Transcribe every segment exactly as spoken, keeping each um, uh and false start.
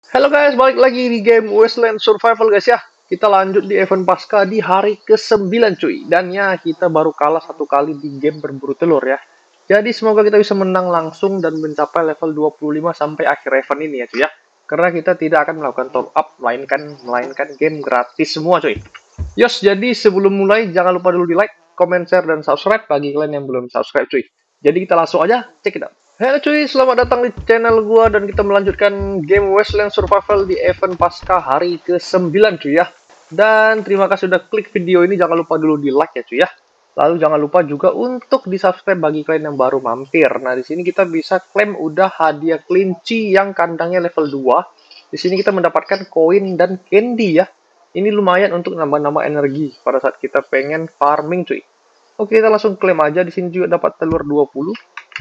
Halo guys, balik lagi di game Wasteland Survival guys ya. Kita lanjut di event pasca di hari ke sembilan cuy. Dan ya, kita baru kalah satu kali di game berburu telur ya. Jadi semoga kita bisa menang langsung dan mencapai level dua puluh lima sampai akhir event ini ya cuy ya. Karena kita tidak akan melakukan top up, melainkan melainkan game gratis semua cuy. Yos, jadi sebelum mulai jangan lupa dulu di like, comment, share, dan subscribe bagi kalian yang belum subscribe cuy. Jadi kita langsung aja check it out. Halo cuy, selamat datang di channel gua dan kita melanjutkan game Wasteland Survival di event pasca hari ke sembilan cuy ya. Dan terima kasih sudah klik video ini, jangan lupa dulu di like ya cuy ya. Lalu jangan lupa juga untuk di subscribe bagi kalian yang baru mampir. Nah di sini kita bisa klaim udah hadiah kelinci yang kandangnya level dua. Di sini kita mendapatkan koin dan candy ya. Ini lumayan untuk nambah-nambah energi pada saat kita pengen farming cuy. Oke, kita langsung klaim aja. Di sini juga dapat telur dua puluh.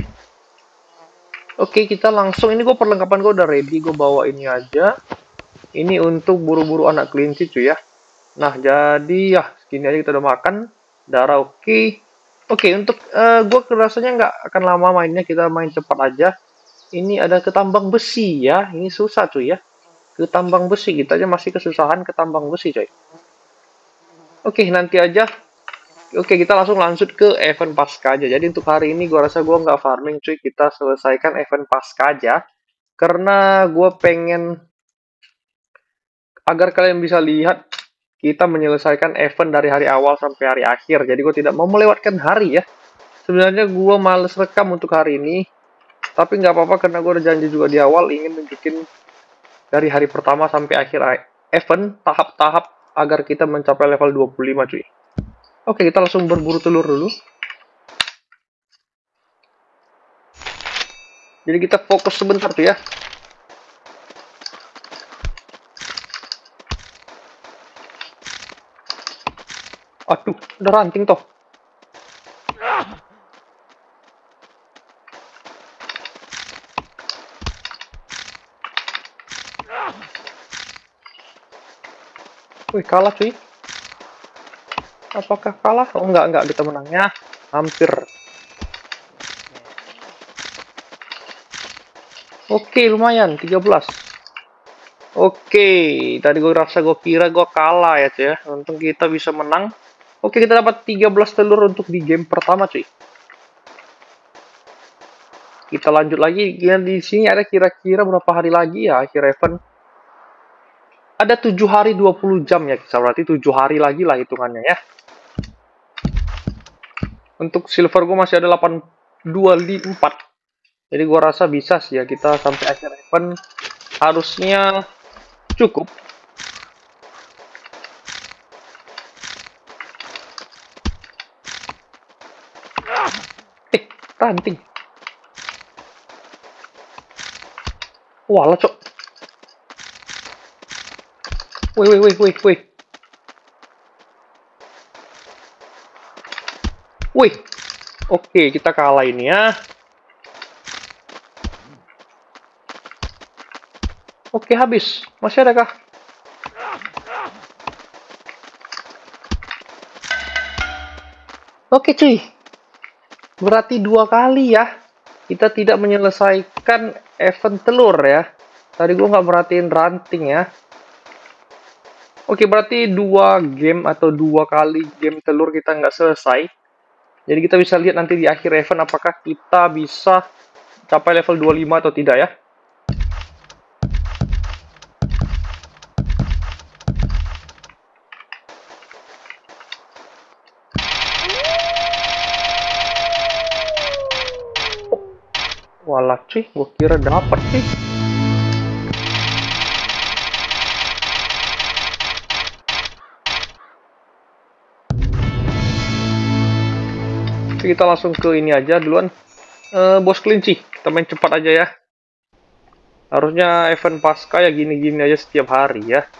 Oke, kita langsung, ini gue perlengkapan gue udah ready, gue bawa ini aja. Ini untuk buru-buru anak kelinci cuy ya. Nah, jadi ya segini aja kita udah makan. Darah oke. Oke, untuk uh, gue rasanya nggak akan lama mainnya, kita main cepat aja. Ini ada ketambang besi ya, ini susah cuy ya. Ketambang besi, kita aja masih kesusahan ketambang besi cuy. Oke, nanti aja. Oke, kita langsung lanjut ke event pasca aja. Jadi untuk hari ini gue rasa gue nggak farming cuy. Kita selesaikan event pasca aja. Karena gue pengen agar kalian bisa lihat kita menyelesaikan event dari hari awal sampai hari akhir. Jadi gue tidak mau melewatkan hari ya. Sebenarnya gue males rekam untuk hari ini. Tapi nggak apa-apa karena gue udah janji juga di awal ingin nunjukin dari hari pertama sampai akhir event tahap-tahap agar kita mencapai level dua puluh lima cuy. Oke, kita langsung berburu telur dulu. Jadi kita fokus sebentar tuh ya. Aduh, udah ranting toh. Wih, kalah cuy. Apakah kalah? Oh, enggak, enggak. Kita menangnya. Hampir. Oke, lumayan. tiga belas. Oke, tadi gue rasa gue kira gue kalah ya cuy ya. Untung kita bisa menang. Oke, kita dapat tiga belas telur untuk di game pertama cuy. Kita lanjut lagi. Di sini ada kira-kira berapa hari lagi ya akhir event? Ada tujuh hari dua puluh jam ya, berarti tujuh hari lagi lah hitungannya ya. Untuk silver gue masih ada delapan dua empat. Jadi gue rasa bisa sih ya, kita sampai akhir event harusnya cukup. Eh, ranting. Walah, cok. Wih, wih, wih, wih, wih. Wih. Oke, kita kalah ini ya. Oke, habis. Masih ada kah? Oke, cuy. Berarti dua kali ya. Kita tidak menyelesaikan event telur ya. Tadi gue nggak merhatiin ranting ya. Oke, berarti dua game atau dua kali game telur kita nggak selesai. Jadi kita bisa lihat nanti di akhir event apakah kita bisa capai level dua puluh lima atau tidak ya. Walah cuy, gue kira dapat sih. Kita langsung ke ini aja duluan. Uh, bos kelinci, kita main cepat aja ya. Harusnya event pasca ya gini-gini aja setiap hari ya.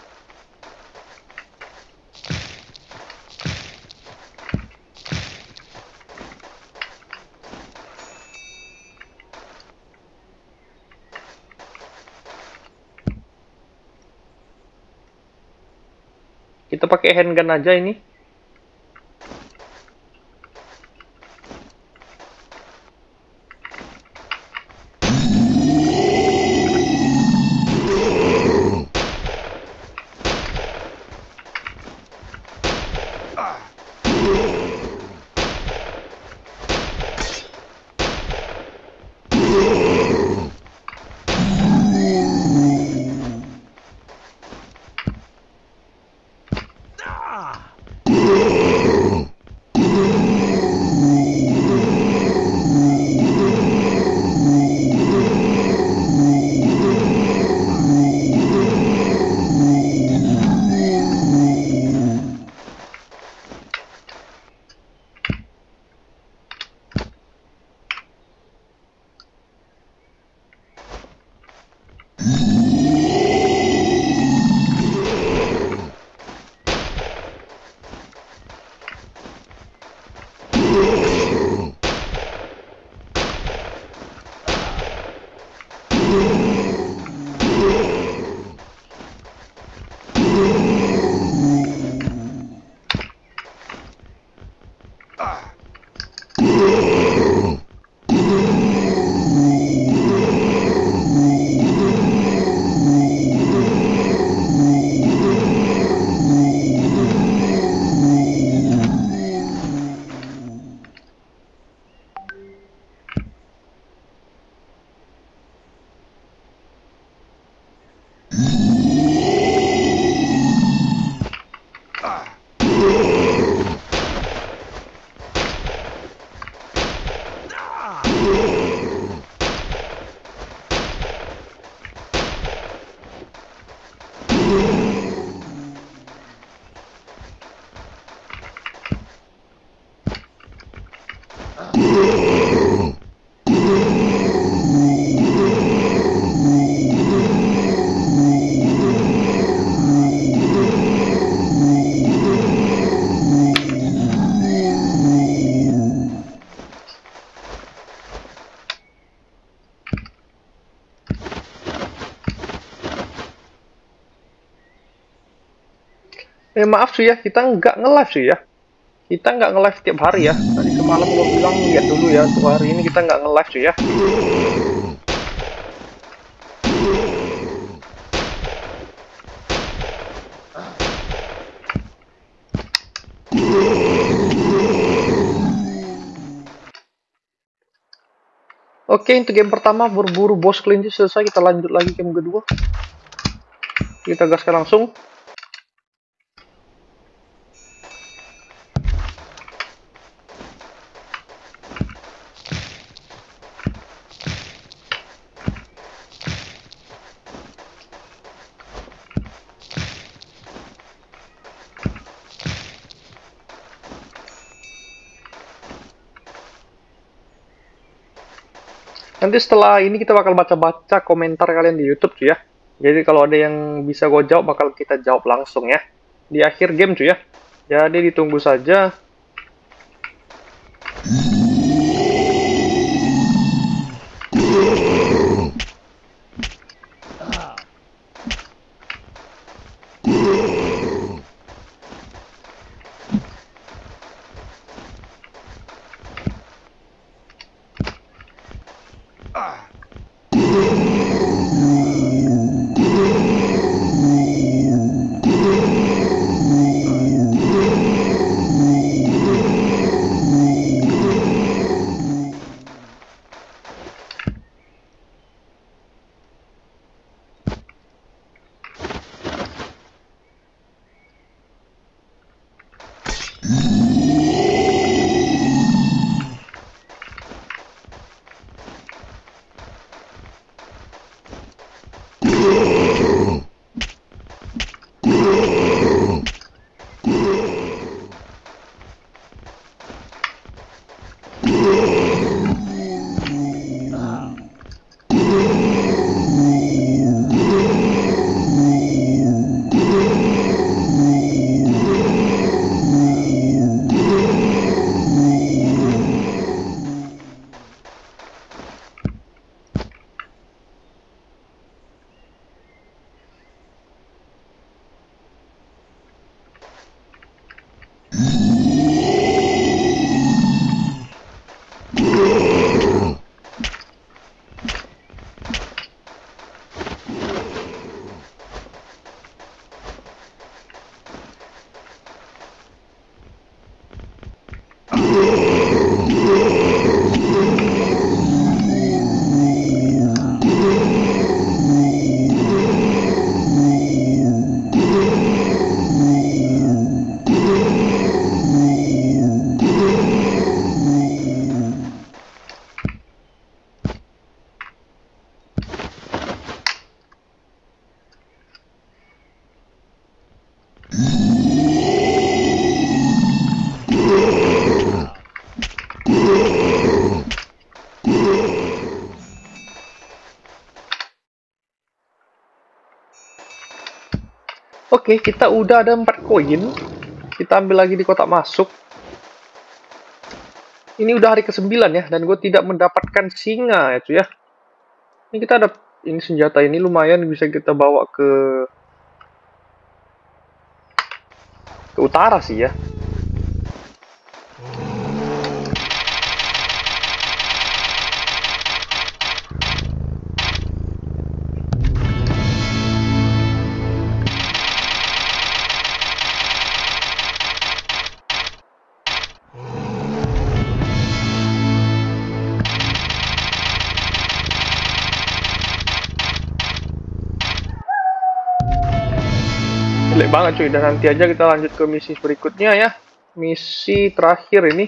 Kita pakai handgun aja ini. Eh maaf sih ya, kita nggak nge-live sih ya. Kita nggak nge-live tiap hari ya. Tadi semalam gue bilang lihat dulu ya, untuk hari ini kita nggak nge-live sih ya. Oke, untuk game pertama berburu bos kelinci selesai, kita lanjut lagi game kedua. Kita gaskan langsung. Nanti setelah ini kita bakal baca-baca komentar kalian di YouTube cuy ya. Jadi kalau ada yang bisa gue jawab bakal kita jawab langsung ya. Di akhir game cuy ya. Jadi ditunggu saja. Oke, kita udah ada empat koin. Kita ambil lagi di kotak masuk. Ini udah hari kesembilan ya, dan gue tidak mendapatkan singa ya cuy ya. Ini kita ada, ini senjata ini lumayan bisa kita bawa ke ke utara sih ya. jelek banget cuy. Dan nanti aja kita lanjut ke misi berikutnya ya. Misi terakhir ini.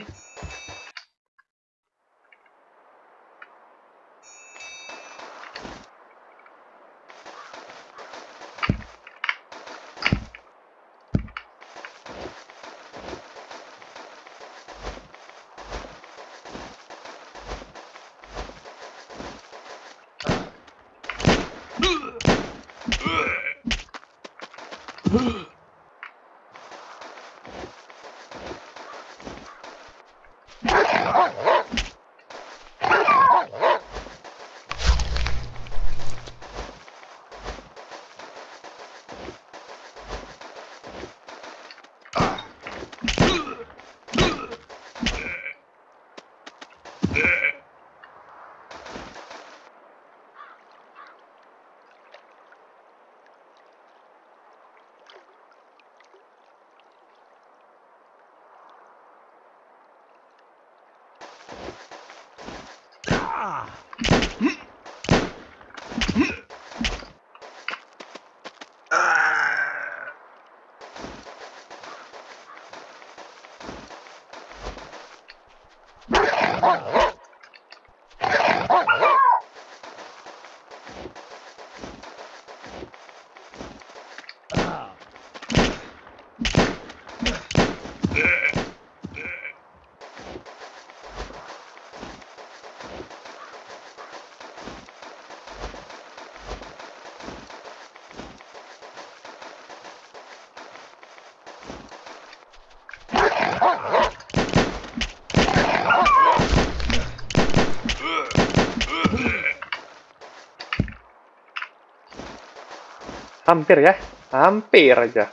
Hampir ya, hampir aja.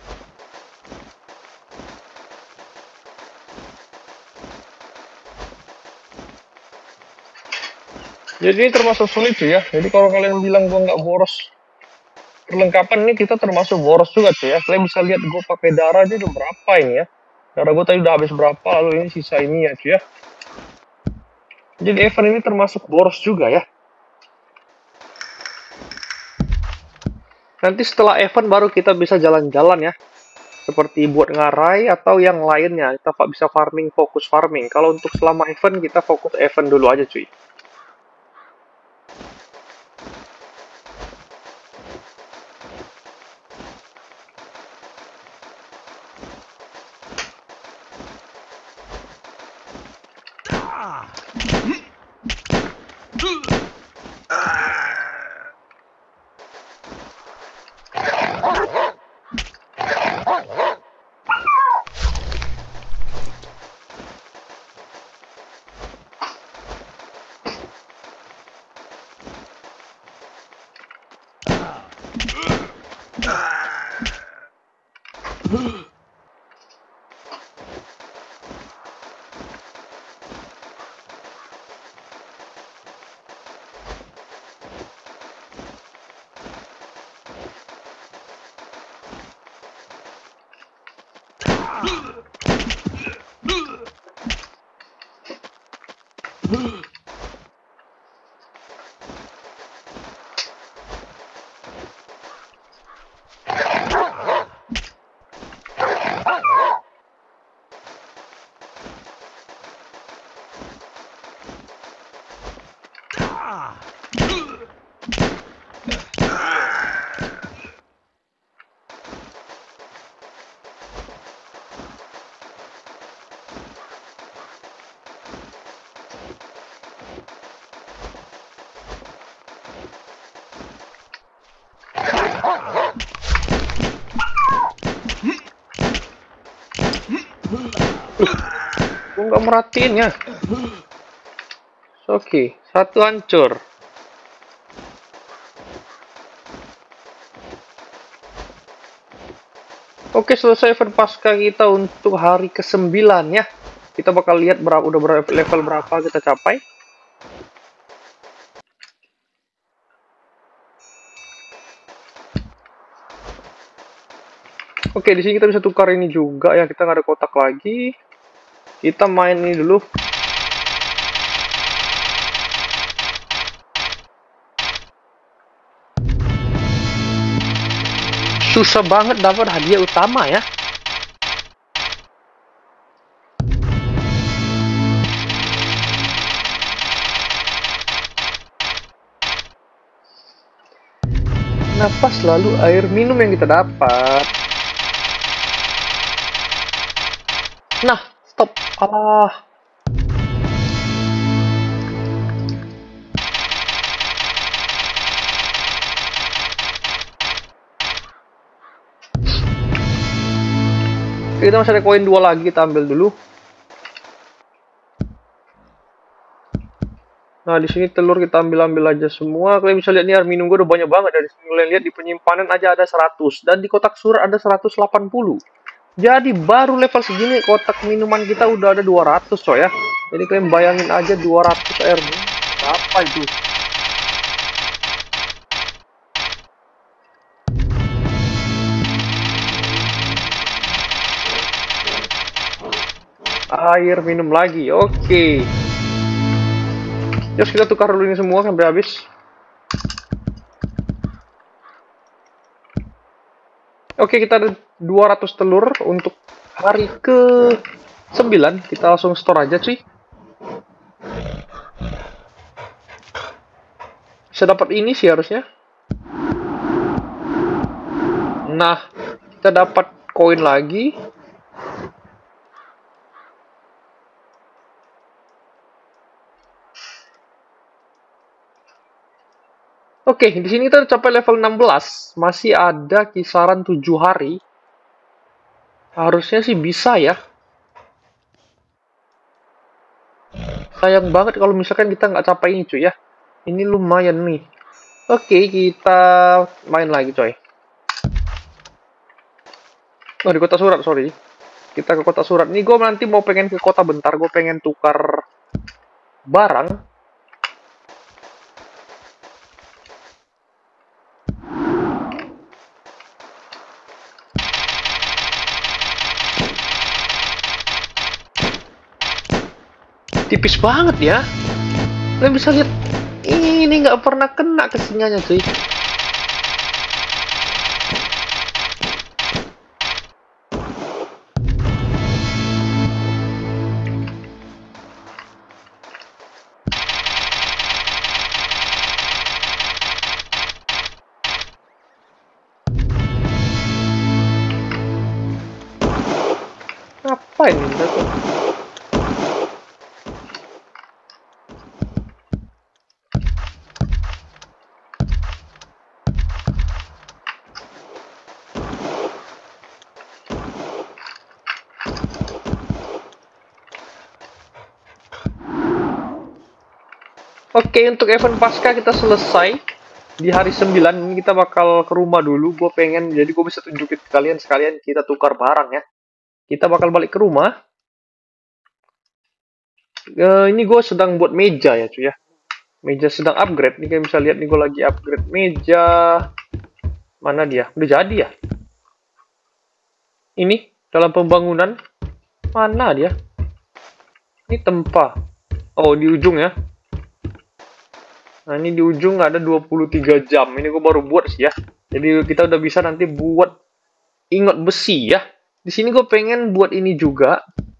Jadi ini termasuk sulit sih ya. Jadi kalau kalian bilang gua nggak boros perlengkapan, ini kita termasuk boros juga tuh ya. Kalian bisa lihat gue pakai darah aja udah berapa ini ya. Darah gue tadi udah habis berapa, lalu ini sisa ini ya cuy ya. Jadi event ini termasuk boros juga ya. Nanti setelah event baru kita bisa jalan-jalan ya. Seperti buat ngarai atau yang lainnya. Kita bisa farming, fokus farming. Kalau untuk selama event, kita fokus event dulu aja cuy. Gue nggak merhatiin ya. Oke, satu hancur. Oke, selesai event pasca kita untuk hari kesembilan ya. Kita bakal lihat berapa udah berapa level berapa kita capai. Oke, di sini kita bisa tukar ini juga ya. Kita nggak ada kotak lagi. Kita main ini dulu. susah banget dapat hadiah utama ya. Kenapa selalu air minum yang kita dapat? Nah, stop. Alah. Kita masih ada koin dua lagi, kita ambil dulu. Nah, di sini telur kita ambil-ambil aja semua. Kalian bisa lihat nih, air minum gue udah banyak banget. Dari sini kalian lihat di penyimpanan aja ada seratus. Dan di kotak surat ada seratus delapan puluh. Jadi baru level segini kotak minuman kita udah ada dua ratus coy ya. Jadi kalian bayangin aja dua ratus air minum. Apa itu? Air minum lagi. Oke. Terus kita tukar dulu ini semua sampai habis. Oke, kita ada dua ratus telur untuk hari ke sembilan. Kita langsung store aja cuy. Bisa dapat ini sih harusnya. Nah, kita dapat koin lagi. Oke, di sini kita capai level enam belas. Masih ada kisaran tujuh hari. Harusnya sih bisa ya. Sayang banget kalau misalkan kita nggak capai ini cuy ya. Ini lumayan nih. Oke, kita main lagi coy. Oh, di kota surat, sorry. Kita ke kota surat. Nih gue nanti mau pengen ke kota bentar. Gue pengen tukar barang. Tipis banget ya. Kalian bisa lihat ini nggak pernah kena ke singanya cuy. Apa ini tuh? Oke, untuk event pasca kita selesai di hari sembilan. Ini kita bakal ke rumah dulu. Gue pengen, jadi gue bisa tunjukin ke kalian sekalian kita tukar barang ya. Kita bakal balik ke rumah. Uh, ini gue sedang buat meja ya cuy ya. Meja sedang upgrade. Nih kalian bisa lihat nih gue lagi upgrade meja. Mana dia? Udah jadi ya? Ini dalam pembangunan. Mana dia? Ini tempat. Oh, di ujung ya. Nah, ini di ujung ada dua puluh tiga jam. Ini gue baru buat sih ya. Jadi kita udah bisa nanti buat ingot besi ya. Di sini gue pengen buat ini juga.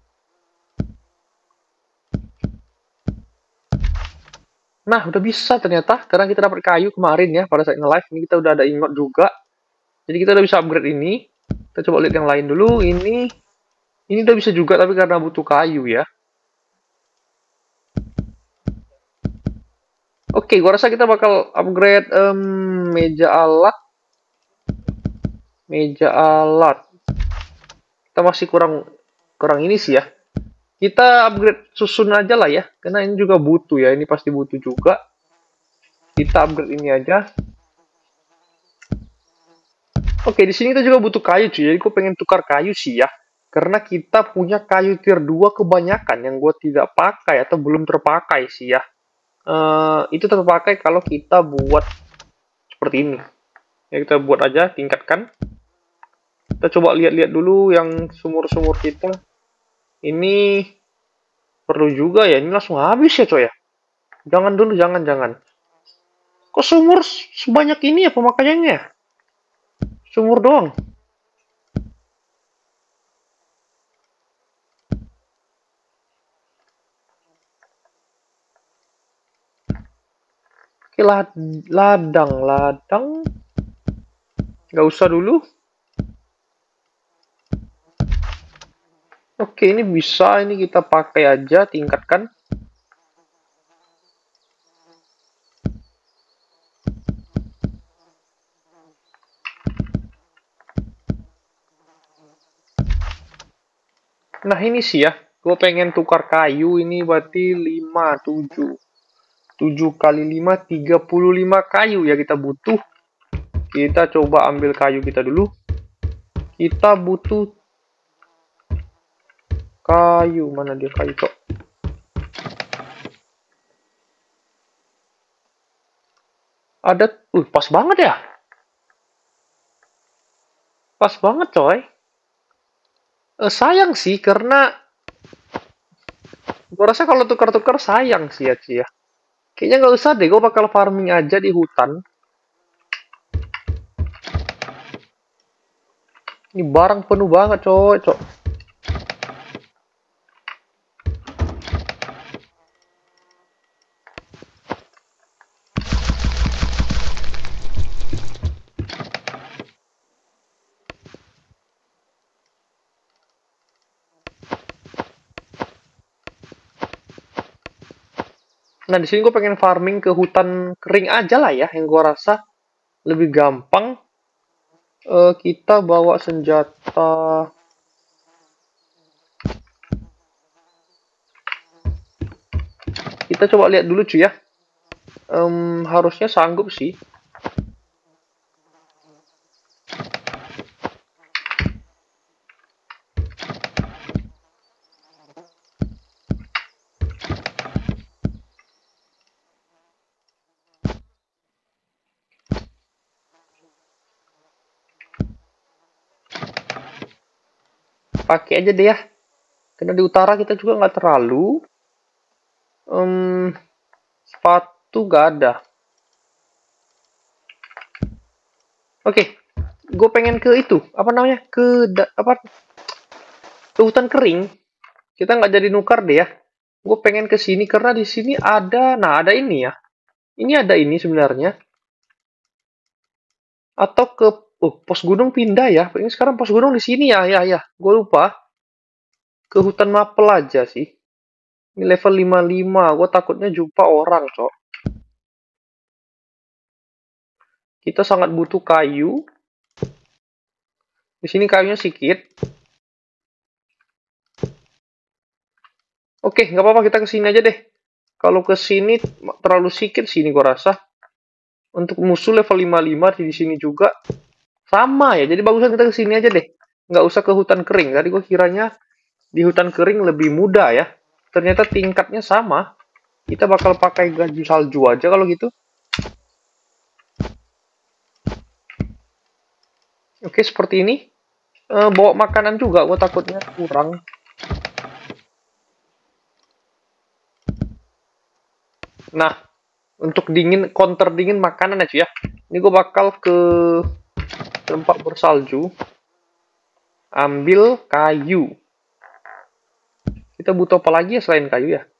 Nah, udah bisa ternyata. Karena kita dapat kayu kemarin ya. Pada saat nge-live ini kita udah ada ingot juga. Jadi kita udah bisa upgrade ini. Kita coba lihat yang lain dulu. Ini ini udah bisa juga tapi karena butuh kayu ya. Oke, gua rasa kita bakal upgrade um, meja alat. Meja alat. Kita masih kurang kurang ini sih ya. Kita upgrade susun aja lah ya, karena ini juga butuh ya. Ini pasti butuh juga. Kita upgrade ini aja. Oke, di sini kita juga butuh kayu cuy. Jadi gue pengen tukar kayu sih ya. Karena kita punya kayu tier dua kebanyakan yang gue tidak pakai atau belum terpakai sih ya. Uh, itu terpakai kalau kita buat seperti ini ya. Kita buat aja, tingkatkan. Kita coba lihat-lihat dulu yang sumur-sumur kita. Ini perlu juga ya. Ini langsung habis ya coy ya. Jangan dulu, jangan jangan. Kok sumur sebanyak ini ya pemakaiannya? Sumur doang. Oke, lad ladang, ladang. Nggak usah dulu. Oke, ini bisa, ini kita pakai aja, tingkatkan. Nah, ini sih ya, gue pengen tukar kayu, ini berarti lima, tujuh. tujuh kali lima, tiga puluh lima kayu ya kita butuh. Kita coba ambil kayu kita dulu. Kita butuh kayu, mana dia kayu, cok? Ada, uh, pas banget ya. Pas banget, coy. Eh, sayang sih, karena gue rasa kalau tukar-tukar sayang sih ya, Ci ya. Kayaknya nggak usah deh, gue bakal farming aja di hutan. Ini barang penuh banget, coy, cok. Nah, di sini gue pengen farming ke hutan kering aja lah ya, yang gue rasa lebih gampang. Uh, kita bawa senjata. Kita coba lihat dulu cuy ya. Um, harusnya sanggup sih. Pakai aja deh ya. Karena di utara kita juga nggak terlalu. Um, sepatu nggak ada. Oke, okay. Gue pengen ke itu. Apa namanya? Ke da, apa? Ke hutan kering. Kita nggak jadi nukar deh ya. Gue pengen ke sini karena di sini ada. Nah, ada ini ya. Ini ada ini sebenarnya. Atau ke oh, pos gunung pindah ya. Ini sekarang pos gunung di sini ya. Ya, ya. Gue lupa. Ke hutan mapel aja sih. Ini level lima puluh lima. Gue takutnya jumpa orang, cok. Kita sangat butuh kayu. Di sini kayunya sedikit. Oke, nggak apa-apa, kita ke sini aja deh. Kalau ke sini terlalu sedikit sini gue rasa. Untuk musuh level lima puluh lima di sini juga sama ya. Jadi bagusan kita ke sini aja deh. Nggak usah ke hutan kering. Tadi gue kiranya di hutan kering lebih mudah ya. Ternyata tingkatnya sama. Kita bakal pakai gaji salju aja kalau gitu. Oke, seperti ini. E, bawa makanan juga, gue takutnya kurang. Nah, untuk dingin, counter dingin makanan aja ya. Ini gue bakal ke tempat bersalju. Ambil kayu. Kita butuh apa lagi ya selain kayu ya?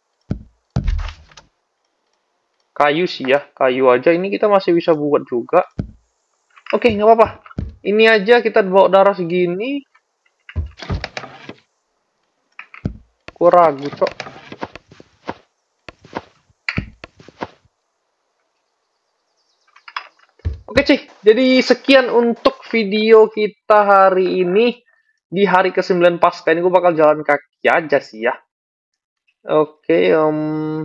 Kayu sih ya, kayu aja ini kita masih bisa buat juga. Oke, nggak apa-apa. Ini aja kita bawa darah segini. Gue ragu, cok. Oke, Cih. Jadi sekian untuk video kita hari ini. Di hari ke sembilan pasca ini gue bakal jalan kaki aja sih ya. Oke, um...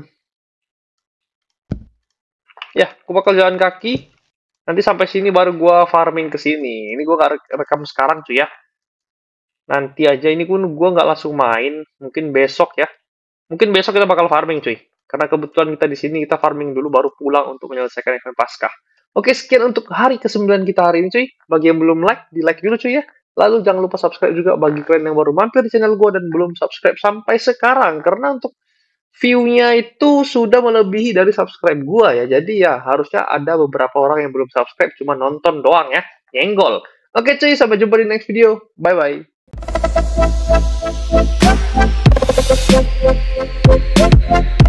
ya, gue bakal jalan kaki. Nanti sampai sini baru gue farming ke sini. Ini gue gak rekam sekarang cuy ya. Nanti aja ini pun gue nggak langsung main. Mungkin besok ya. Mungkin besok kita bakal farming cuy. Karena kebetulan kita di sini kita farming dulu baru pulang untuk menyelesaikan event pasca. Oke, sekian untuk hari ke sembilan kita hari ini cuy. Bagi yang belum like, di like dulu cuy ya. Lalu jangan lupa subscribe juga bagi kalian yang baru mampir di channel gue dan belum subscribe sampai sekarang. Karena untuk view-nya itu sudah melebihi dari subscribe gua ya. Jadi ya harusnya ada beberapa orang yang belum subscribe cuma nonton doang ya. Nyenggol. Oke cuy, sampai jumpa di next video. Bye bye.